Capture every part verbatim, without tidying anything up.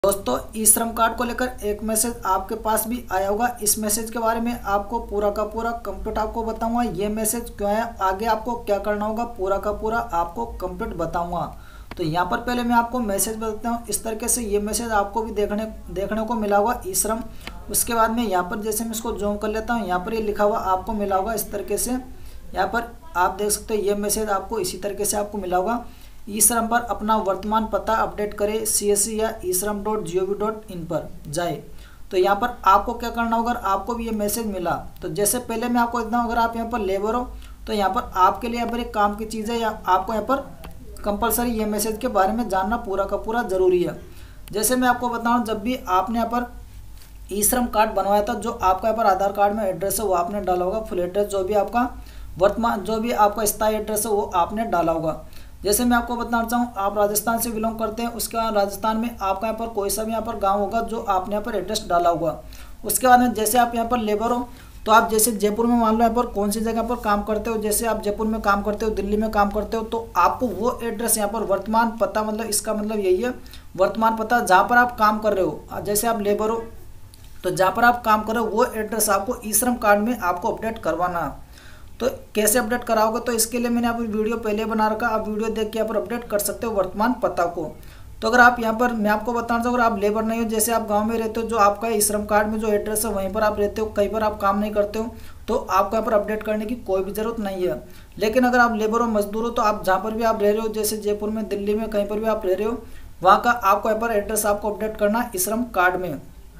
दोस्तों, ई श्रम कार्ड को लेकर एक मैसेज आपके पास भी आया होगा। इस मैसेज के बारे में आपको पूरा का पूरा कंप्लीट आपको बताऊंगा। ये मैसेज क्यों है, आगे आपको क्या करना होगा, पूरा का पूरा आपको कंप्लीट बताऊंगा। तो यहाँ पर पहले मैं आपको मैसेज बताता हूँ। इस तरीके से ये मैसेज आपको भी देखने देखने को मिला होगा, ई श्रम। उसके बाद में यहाँ पर जैसे मैं इसको जूम कर लेता हूँ, यहाँ पर ये लिखा हुआ आपको मिला होगा इस तरीके से। यहाँ पर आप देख सकते हो ये मैसेज आपको इसी तरीके से आपको मिला होगा। ई श्रम पर अपना वर्तमान पता अपडेट करें, सी एस सी या E Shram dot G O V dot in पर जाए। तो यहाँ पर आपको क्या करना होगा, अगर आपको भी ये मैसेज मिला तो जैसे पहले मैं आपको इतना, अगर आप यहाँ पर लेबर हो तो यहाँ पर आपके लिए यहाँ पर एक काम की चीज़ है, या आपको यहाँ पर कंपलसरी ये मैसेज के बारे में जानना पूरा का पूरा ज़रूरी है। जैसे मैं आपको बताऊँ, जब भी आपने यहाँ पर ई श्रम कार्ड बनवाया था, जो आपका यहाँ पर आधार कार्ड में एड्रेस है वो आपने डाला होगा, फुल एड्रेस जो भी आपका वर्तमान जो भी आपका स्थायी एड्रेस है वो आपने डाला होगा। जैसे मैं आपको बताना चाहूँ, आप राजस्थान से बिलोंग करते हैं, उसके बाद राजस्थान में आपका यहाँ पर कोई सा भी यहाँ पर गांव होगा जो आपने यहाँ पर एड्रेस डाला होगा। उसके बाद में जैसे आप यहाँ पर लेबर हो तो आप जैसे जयपुर में मान लो यहाँ पर कौन सी जगह पर काम करते हो, जैसे आप जयपुर में काम करते हो, दिल्ली में काम करते हो, तो आपको वो एड्रेस यहाँ पर वर्तमान पता, मतलब इसका मतलब यही है वर्तमान पता जहाँ पर आप काम कर रहे हो। जैसे आप लेबर हो तो जहाँ पर आप काम कर रहे हो वो एड्रेस आपको ई श्रम कार्ड में आपको अपडेट करवाना। तो कैसे अपडेट कराओगे, तो इसके लिए मैंने आपको वीडियो पहले बना रखा, आप वीडियो देख के यहाँ पर अपडेट कर सकते हो वर्तमान पता को। तो अगर आप यहाँ पर, मैं आपको बताना चाहूँ, अगर आप लेबर नहीं हो, जैसे आप गांव में रहते हो, जो आपका ई श्रम कार्ड में जो एड्रेस है वहीं पर आप रहते हो, कहीं पर आप काम नहीं करते हो, तो आपको यहाँ पर अपडेट करने की कोई भी ज़रूरत नहीं है। लेकिन अगर आप लेबर हो, मजदूर हो, तो आप जहाँ पर भी आप रह रहे हो, जैसे जयपुर में, दिल्ली में, कहीं पर भी आप रह रहे हो, वहाँ का आपको यहाँ पर एड्रेस आपको अपडेट करना ई श्रम कार्ड में।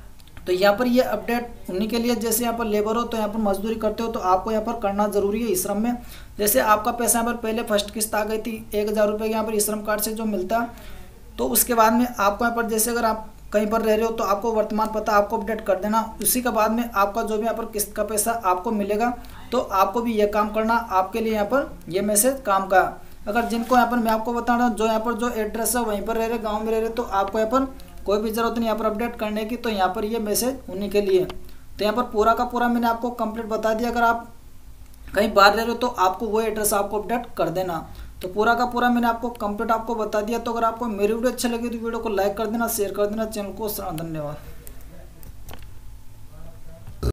तो यहाँ पर ये अपडेट उन्हीं के लिए, जैसे यहाँ पर लेबर हो तो यहाँ पर मजदूरी करते हो तो आपको यहाँ पर करना जरूरी है ई श्रम में। जैसे आपका पैसा यहाँ पर पहले फर्स्ट किस्त आ गई थी एक हज़ार रुपये यहाँ पर ई श्रम कार्ड से जो मिलता, तो उसके बाद में आपको यहाँ पर जैसे अगर आप कहीं पर रह रहे हो तो आपको वर्तमान पता आपको अपडेट कर देना। उसी के बाद में आपका जो भी यहाँ पर किस्त का पैसा आपको मिलेगा, तो आपको भी ये काम करना, आपके लिए यहाँ पर ये मैसेज काम का। अगर जिनको यहाँ पर मैं आपको बता रहा हूँ, जो यहाँ पर जो एड्रेस है वहीं पर रह रहे, गाँव में रह रहे, तो आपको यहाँ पर कोई भी ज़रूरत नहीं यहाँ पर अपडेट करने की। तो यहाँ पर ये मैसेज उन्हीं के लिए। तो यहाँ पर पूरा का पूरा मैंने आपको कंप्लीट बता दिया। अगर आप कहीं बाहर रह रहे हो तो आपको वो एड्रेस आपको अपडेट कर देना। तो पूरा का पूरा मैंने आपको कंप्लीट आपको बता दिया। तो अगर आपको मेरी वीडियो अच्छी लगी तो वीडियो को लाइक कर देना, शेयर कर देना, चैनल को धन्यवाद।